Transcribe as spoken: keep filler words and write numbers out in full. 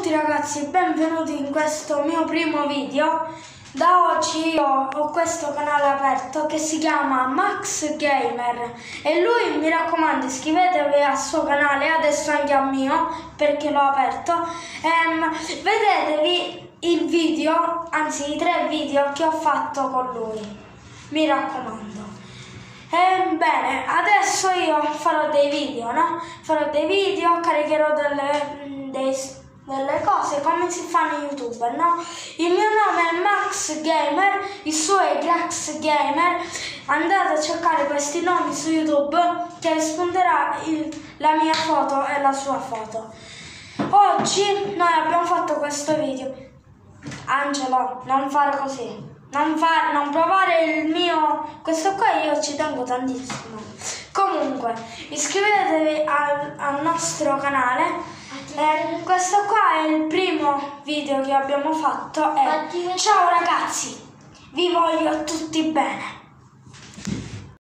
tutti ragazzi, benvenuti in questo mio primo video. Da oggi io ho questo canale aperto che si chiama Max Gamer e lui, mi raccomando, iscrivetevi al suo canale, adesso anche al mio perché l'ho aperto. Ehm, vedetevi il video, anzi i tre video che ho fatto con lui, mi raccomando. E bene, adesso io farò dei video, no? Farò dei video, caricherò delle, dei, delle cose come si fa in YouTube, no? Il mio nome è Max Gamer, il suo è Grax Gamer. Andate a cercare questi nomi su YouTube che risponderà il, la mia foto e la sua foto. Oggi noi abbiamo fatto questo video. Angelo, non fare così. Non, fa, non provare il mio, questo qua io ci tengo tantissimo. Comunque iscrivetevi al, al nostro canale. Eh, questo qua è il primo video che abbiamo fatto e ciao ragazzi, vi voglio tutti bene.